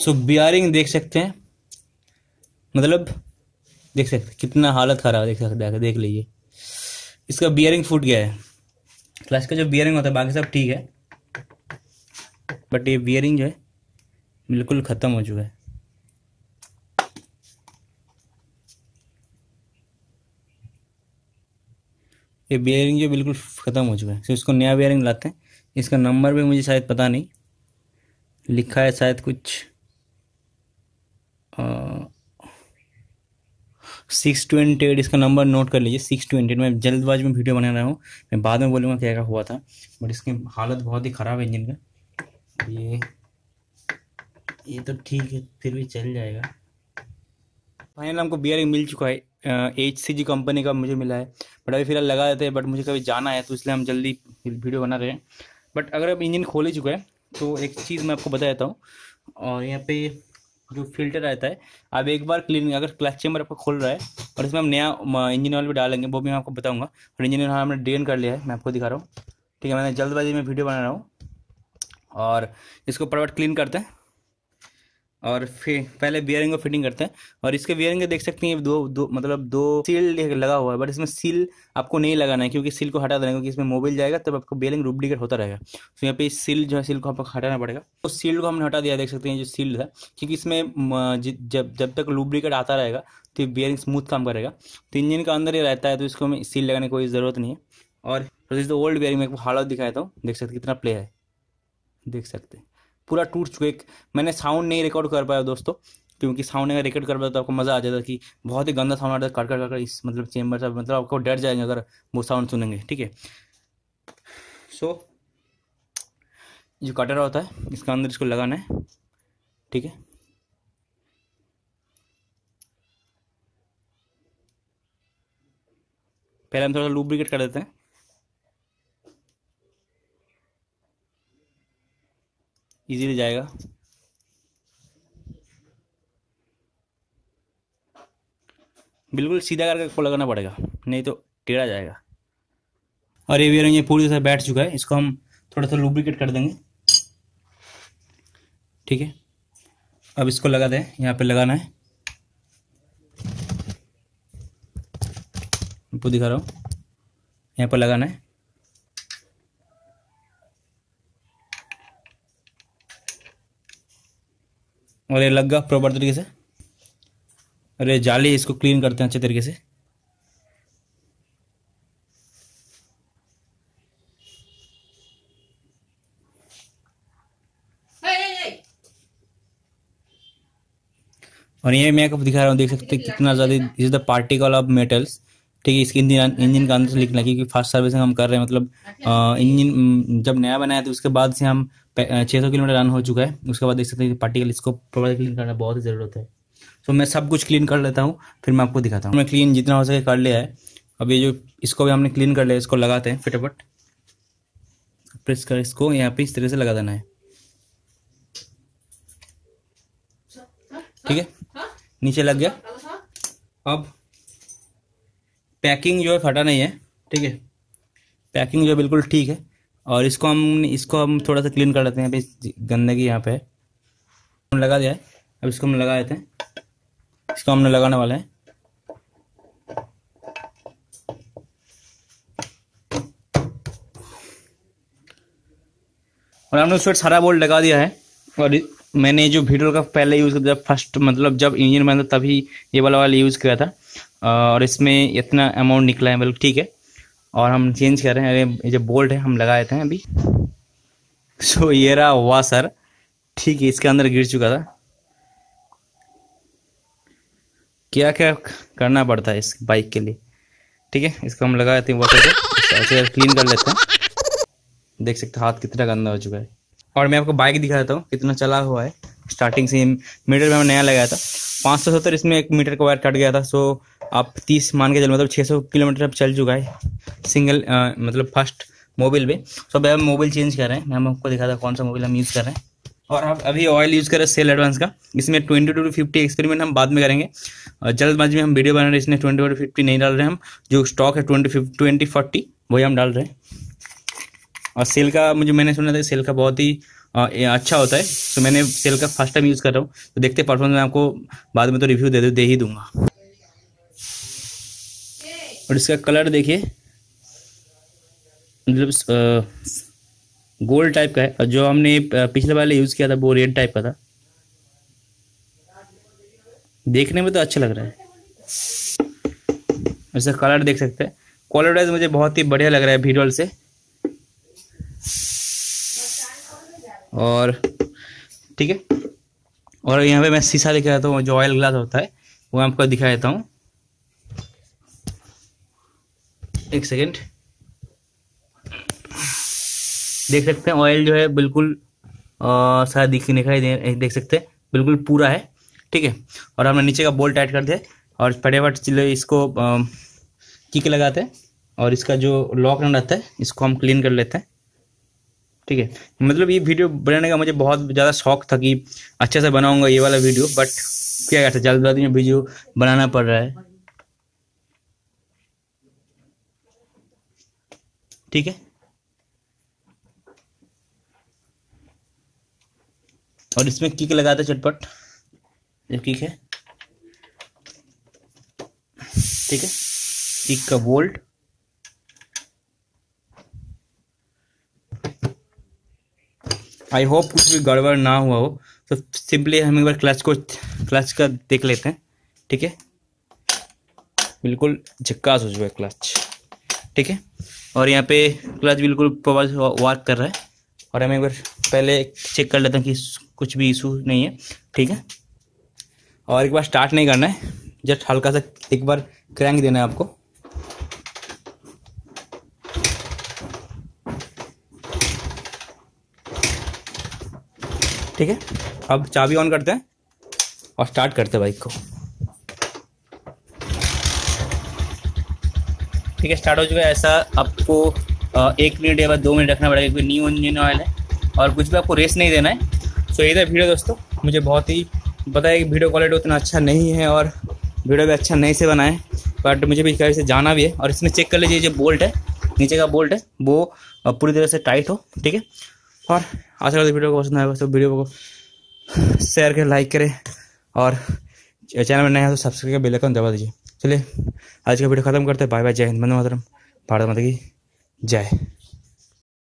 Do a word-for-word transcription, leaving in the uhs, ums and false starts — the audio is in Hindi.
सो बियरिंग देख सकते हैं, मतलब देख सकते हैं कितना हालत खराब है, देख सकते हैं, देख लीजिए इसका बियरिंग फूट गया है। क्लच का जो बियरिंग होता है बाकी सब ठीक है, बट ये बियरिंग जो है बिल्कुल ख़त्म हो चुका है। ये बियरिंग जो बिल्कुल ख़त्म हो चुका है, तो इसको नया बियरिंग लाते हैं। इसका नंबर भी मुझे शायद पता नहीं, लिखा है शायद कुछ सिक्स ट्वेंटी एट, इसका नंबर नोट कर लीजिए सिक्स ट्वेंटी एट। मैं जल्दबाजी में वीडियो बना रहा हूँ, मैं बाद में बोलूँगा क्या क्या हुआ था, बट इसकी हालत बहुत ही ख़राब है इंजन का। ये ये तो ठीक है, फिर भी चल जाएगा। फाइनल हमको बियरिंग मिल चुका है, एच सी जी कंपनी का मुझे मिला है, बट अभी फिलहाल लगा देते हैं। बट मुझे कभी जाना है तो इसलिए हम जल्दी वीडियो बना रहे हैं। बट अगर अब इंजन खोल ही चुका है तो एक चीज़ मैं आपको बता देता हूँ, और यहाँ पे जो फिल्टर रहता है आप एक बार क्लीन, अगर क्लच चेम्बर आपका खोल रहा है और इसमें हम नया इंजन ऑयल भी डालेंगे, वो भी मैं आपको बताऊँगा। और इंजन ऑयल हमने ड्रेन कर लिया है, मैं आपको दिखा रहा हूँ, ठीक है। मैंने जल्दबाजी में वीडियो बना रहा हूँ, और इसको फटाफट क्लीन करते हैं और फिर पहले बियरिंग को फिटिंग करते हैं। और इसके बियरिंग को देख सकते हैं दो दो मतलब दो सील लगा हुआ है, बट इसमें सील आपको नहीं लगाना है, क्योंकि सील को हटा देना है, क्योंकि इसमें मोबाइल जाएगा तब आपको बियरिंग डुप्लीकेट होता रहेगा। तो यहाँ पे सील जो है, सील को आपको हटाना पड़ेगा। तो सील को हमने हटा दिया, देख सकते हैं जो सील था, क्योंकि इसमें जब जब तक लुब्रिकेट आता रहेगा तो ये बियरिंग स्मूथ काम करेगा। तो इंजन का अंदर ही रहता है, तो इसको हमें सील लगाने की कोई ज़रूरत नहीं है। और इस ओल्ड बियरिंग में हालत दिखाया था, देख सकते कितना प्ले है, देख सकते हैं पूरा टूट चुका है। मैंने साउंड नहीं रिकॉर्ड कर पाया दोस्तों, क्योंकि साउंड अगर रिकॉर्ड कर पाया तो आपको मज़ा आ जाता कि बहुत ही गंदा साउंड आता है, कर कर कर इस मतलब चेम्बर से, मतलब आपको डर जाएंगे अगर वो साउंड सुनेंगे, ठीक है। सो जो कटर होता है इसका अंदर इसको लगाना है, ठीक है। पहले हम थोड़ा लुब्रिकेट कर देते हैं, इजीली जाएगा। बिल्कुल सीधा करके आपको लगाना पड़ेगा, नहीं तो टेढ़ा जाएगा। और ये बियरिंग ये पूरी तरह बैठ चुका है, इसको हम थोड़ा सा लुब्रिकेट कर देंगे, ठीक है। अब इसको लगा दें, यहाँ पे लगाना है, आपको दिखा रहा हूँ, यहाँ पर लगाना है। और ये लग गया प्रॉपर तरीके से। और ये जाली, इसको क्लीन करते हैं अच्छे तरीके से। और ये मैं आपको दिखा रहा हूँ, देख सकते हैं कितना ज़्यादा is the particle of metals, ठीक है। इसके इंजन इंजन का अंदर से लिखना, क्योंकि फास्ट सर्विसिंग हम कर रहे हैं, मतलब इंजन जब नया बनाया तो उसके बाद से हम छः सौ किलोमीटर रन हो चुका है। उसके बाद देख सकते हैं पार्टिकल, इसको प्रॉपर क्लीन करना बहुत ही ज़रूरत है। तो मैं सब कुछ क्लीन कर लेता हूँ, फिर मैं आपको दिखाता हूँ। मैं क्लीन जितना हो सके कर लिया है। अब ये जो इसको भी हमने क्लीन कर लिया, इसको लगाते हैं फटाफट, प्रेस कर इसको यहाँ पे इस तरह से लगा देना है, ठीक है। नीचे लग गया। अब पैकिंग जो है फटा नहीं है, ठीक है, पैकिंग जो है बिल्कुल ठीक है। और इसको हम इसको हम थोड़ा सा क्लीन कर लेते हैं, यहाँ पे गंदगी यहाँ पे है, हम लगा दिया है। अब इसको हम लगा देते हैं, इसको हमने लगाने वाला है। और हमने उसमें सारा बोल्ट लगा दिया है। और मैंने जो वीडियो का पहले यूज़ किया, जब फर्स्ट मतलब जब इंजन बना था तभी ये वाला वाला यूज़ किया था, और इसमें इतना अमाउंट निकला है, मतलब ठीक है। और हम चेंज कर रहे हैं, ये जो बोल्ट है हम लगा देते हैं अभी। सो ये रहा वाशर, ठीक है, इसके अंदर गिर चुका था। क्या क्या करना पड़ता है इस बाइक के लिए, ठीक है। इसको हम लगा देते हैं वाशर से, ऐसे क्लीन कर लेते हैं। देख सकते हाथ कितना गंदा हो चुका है। और मैं आपको बाइक दिखा देता हूँ कितना चला हुआ है। स्टार्टिंग से मीटर में नया लगाया था, पाँच सौ सत्तर इसमें एक मीटर का वायर कट गया था। सो आप तीस मान के चलो, मतलब छः सौ किलोमीटर अब चल चुका है सिंगल आ, मतलब फर्स्ट मोबाइल पे। सो अब हम मोबाइल चेंज कर रहे हैं, मैं आपको दिखा था कौन सा मोबाइल हम यूज़ कर रहे हैं। और आप अभी ऑयल यूज़ कर रहे हैं सेल एडवांस का। इसमें ट्वेंटी टू फिफ्टी एक्सपेरिमेंट हम बाद में करेंगे, जल्दबाजी में हम वीडियो बना रहे हैं, इसमें ट्वेंटी टू फिफ्टी नहीं डाल रहे हैं हम। जो स्टॉक है ट्वेंटी ट्वेंटी फोर्टी वही हम डाल रहे हैं। और सेल का मुझे मैंने सुना था सेल का बहुत ही आ, ये अच्छा होता है। तो मैंने सेल का फर्स्ट टाइम यूज़ कर रहा हूँ, तो देखते परफॉर्मेंस मैं आपको बाद में तो रिव्यू दे दे ही दूंगा। और इसका कलर देखिए, मतलब गोल्ड टाइप का है, और जो हमने पिछले वाले यूज़ किया था वो रेड टाइप का था। देखने में तो अच्छा लग रहा है, इसका कलर देख सकते हैं। क्वालिटी वाइज मुझे बहुत ही बढ़िया लग रहा है वीडियो से। और ठीक है, और यहाँ पे मैं शीशा लेके आता हूँ, जो ऑयल ग्लास होता है वो मैं आपको दिखा देता हूँ। एक सेकेंड, देख सकते हैं ऑयल जो है बिल्कुल सारा दिख दिखाई दे देख सकते हैं, बिल्कुल पूरा है। ठीक है, और हमने नीचे का बोल्ट टाइट कर दिया और फटाफट चले इसको किक लगाते हैं, और इसका जो लॉक रहता है इसको हम क्लीन कर लेते हैं। ठीक है, मतलब ये वीडियो बनाने का मुझे बहुत ज़्यादा शौक था कि अच्छे से बनाऊंगा ये वाला वीडियो, बट क्या कहते हैं जल्दबाजी में वीडियो बनाना पड़ रहा है। ठीक है, और इसमें किक लगाते चटपट, जो किक है, ठीक है, किक का बोल्ट। आई होप कुछ भी गड़बड़ ना हुआ हो, तो सिंपली हम एक बार क्लच को क्लच का देख लेते हैं। ठीक है, बिल्कुल झक्कास हो चुका है क्लच। ठीक है, और यहाँ पे क्लच बिल्कुल प्रॉपर वर्क कर रहा है, और हम एक बार पहले चेक कर लेते हैं कि कुछ भी इशू नहीं है। ठीक है, और एक बार स्टार्ट नहीं करना है, जस्ट हल्का सा एक बार क्रैंक देना है आपको। ठीक है, अब चाबी ऑन करते हैं और स्टार्ट करते हैं बाइक को। ठीक है, स्टार्ट हो चुका है। ऐसा आपको एक मिनट या बाद दो मिनट रखना पड़ेगा, क्योंकि न्यू इंजन ऑयल है, और कुछ भी आपको रेस नहीं देना है। सो ये था वीडियो दोस्तों, मुझे बहुत ही पता है कि वीडियो क्वालिटी उतना अच्छा नहीं है और वीडियो भी अच्छा नहीं से बनाए, बट मुझे भी कहीं से जाना भी है। और इसमें चेक कर लीजिए, जो बोल्ट है नीचे का बोल्ट है वो पूरी तरह से टाइट हो। ठीक है, और आशा करते वीडियो को पसंद आएगा, तो वीडियो को शेयर करें, लाइक करें, और चैनल में नया है तो सब्सक्राइब बेल आइकन दबा दीजिए। चलिए आज का वीडियो खत्म करते हैं। बाय बाय, जय हिंद, वंदे मातरम, भारत माता की जय।